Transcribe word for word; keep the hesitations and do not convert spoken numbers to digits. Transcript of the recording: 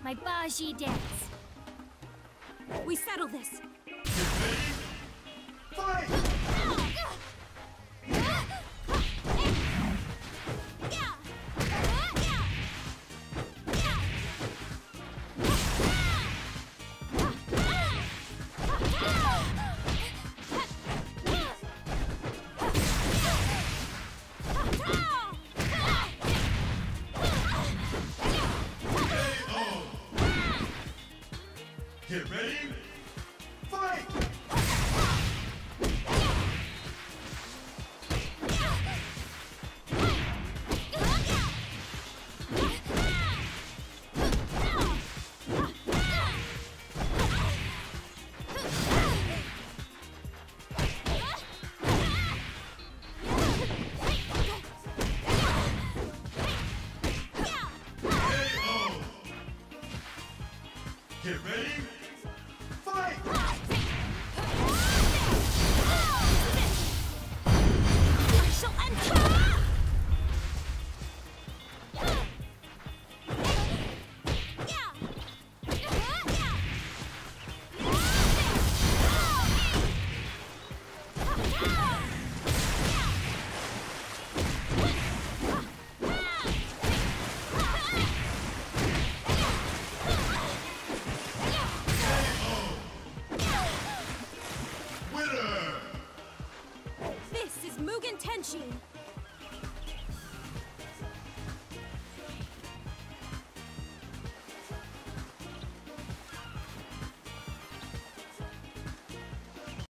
My Baji dance. We settle this. Fight! Get ready, Fight! get ready, Fight! I shall enter! winner! This is Mugen Tenchi!